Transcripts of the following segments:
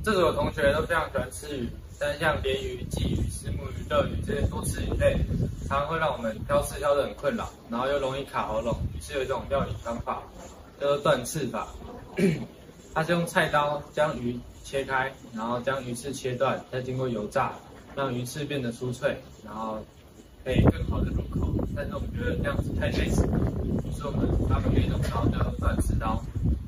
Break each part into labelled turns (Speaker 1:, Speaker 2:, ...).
Speaker 1: 这组的同学都非常喜欢吃鱼，但是像鲢鱼、鲫鱼、虱目鱼、热鱼这些多吃鱼类，常常会让我们挑刺挑得很困扰，然后又容易卡喉咙。于是有一种料理方法叫做断刺法，它是用菜刀将鱼切开，然后将鱼刺切断，再经过油炸，让鱼刺变得酥脆，然后可以更好的入口。但是我们觉得这样子太费时了，于是我们发明了一种刀叫做断刺刀。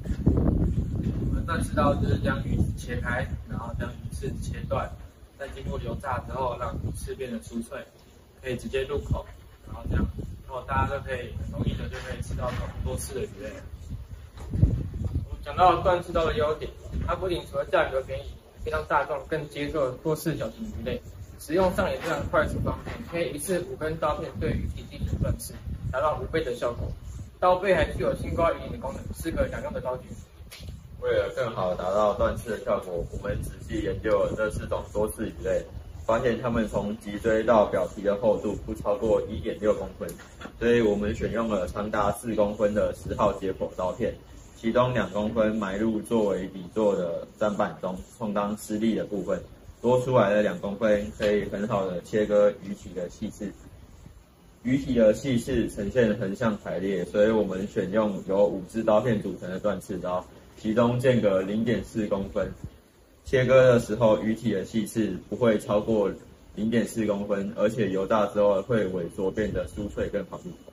Speaker 1: 断刺刀就是将鱼刺切开，然后将鱼刺切断，再经过油炸之后，让鱼刺变得酥脆，可以直接入口，然后这样，然后大家都可以很容易的就可以吃到这种多刺的鱼类。我们讲到断刺刀的优点，它不仅除了价格便宜，可以让大众更接受多刺小型鱼类，使用上也非常快速方便，可以一次5根刀片对鱼体进行断刺，达到5倍的效果。刀背还具有清刮鱼鳞的功能，适合两用的刀具。
Speaker 2: 为了更好达到断刺的效果，我们仔细研究了这4种多刺鱼类，发现它们从脊椎到表皮的厚度不超过 1.6 公分，所以我们选用了长达4公分的10号解剖刀片，其中2公分埋入作为底座的砧板中，充当施力的部分，多出来的2公分可以很好的切割鱼体的细刺。鱼体的细刺呈现横向排列，所以我们选用由5支刀片组成的断刺刀，其中间隔 0.4 公分。切割的时候，鱼体的细刺不会超过 0.4 公分，而且油炸之后会萎缩，变得酥脆更好入口。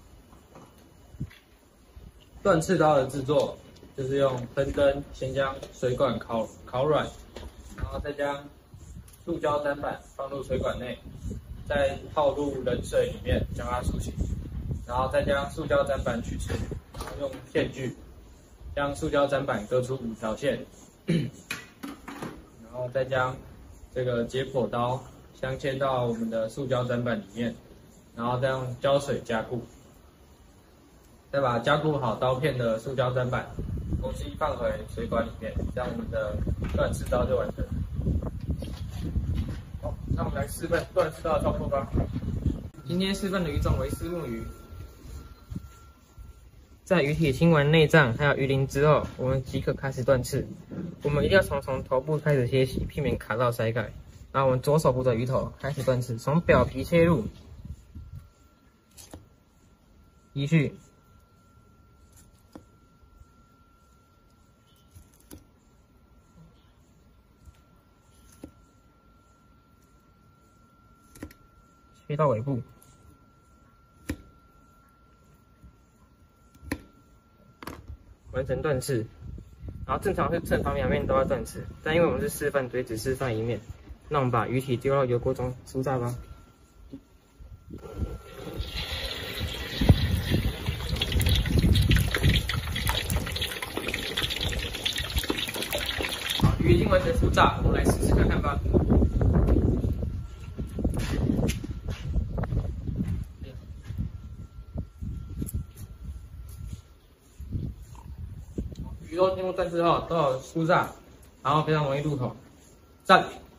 Speaker 1: 断刺刀的制作就是用喷灯先将水管烤软，然后再将塑胶砧板放入水管内，再泡入冷水里面将它塑形，然后再将塑胶砧板取出，然后用线锯将塑胶砧板割出5条线，然后再将这个解剖刀镶嵌到我们的塑胶砧板里面，然后再用胶水加固，再把加固好刀片的塑胶砧板重新放回水管里面，这样我们的断刺刀就完成了。好，那我们来示范断刺刀的操作吧。今天示范的鱼种为虱目鱼。在鱼体清完内脏还有鱼鳞之后，我们即可开始断刺。我们一定要从头部开始切洗，避免卡到鳃盖。然后我们左手扶着鱼头开始断刺，从表皮切入，依序切到尾部。完成断刺，然后正常是正反两面都要断刺，但因为我们是示范，所以只示范一面。那我们把鱼体丢到油锅中酥炸吧。好，鱼已经完成酥炸，我们来试试看看吧。鱼肉经过断刺后都有酥炸，然后非常容易入口，赞。